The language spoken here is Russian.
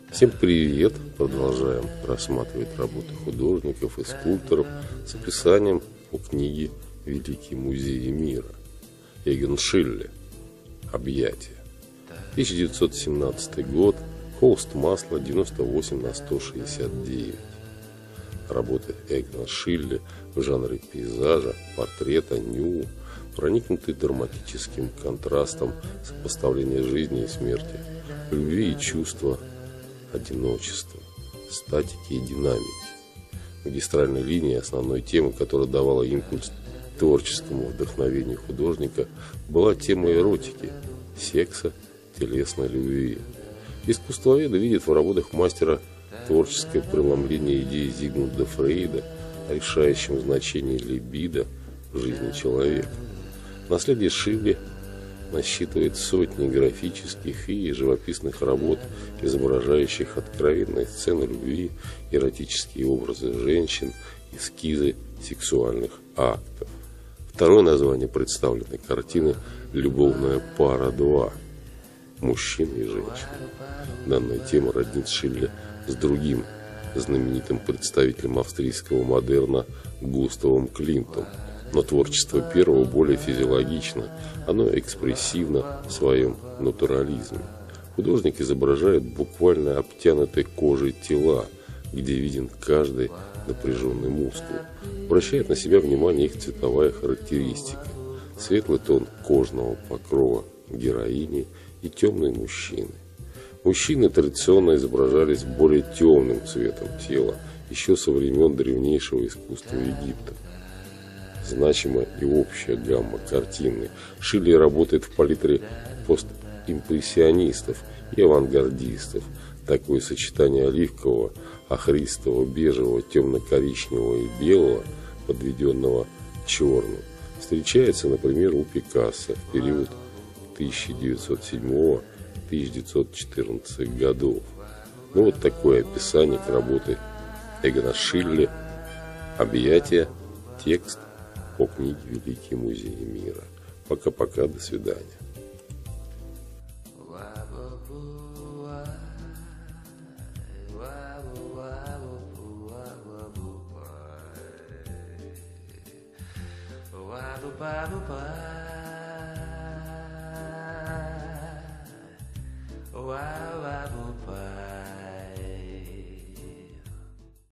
Всем привет! Продолжаем рассматривать работы художников и скульпторов с описанием по книге «Великие музеи мира». Эгон Шилле. «Объятия». 1917 год. Холст масла 98/169. Работы Эгона Шилле в жанре пейзажа, портрета, ню, проникнуты драматическим контрастом сопоставления жизни и смерти, любви и чувства, одиночества, статики и динамики. Магистральной линией основной темы, которая давала импульс творческому вдохновению художника, была тема эротики, секса, телесной любви. Искусствоведы видят в работах мастера творческое преломление идеи Зигмунда Фрейда о решающем значении либидо в жизни человека. Наследие Шилле насчитывает сотни графических и живописных работ, изображающих откровенные сцены любви, эротические образы женщин, эскизы сексуальных актов. Второе название представленной картины «Любовная пара 2. Мужчина и женщина». Данная тема роднит Шилле с другим знаменитым представителем австрийского модерна Густавом Климтом. Но творчество первого более физиологично, оно экспрессивно в своем натурализме. Художник изображает буквально обтянутые кожей тела, где виден каждый напряженный мускул. Обращает на себя внимание их цветовая характеристика. Светлый тон кожного покрова героини и темный мужчины. Мужчины традиционно изображались более темным цветом тела, еще со времен древнейшего искусства Египта. Значима и общая гамма картины. Шилле работает в палитре постимпрессионистов и авангардистов. Такое сочетание оливкового, охристого, бежевого, темно-коричневого и белого, подведенного черным, встречается, например, у Пикассо в период 1907-1914 годов. Ну вот такое описание к работе Эгона Шилле «Объятия», текст по книге «Великие музеи мира». Пока-пока, до свидания. Wow, wow, wow.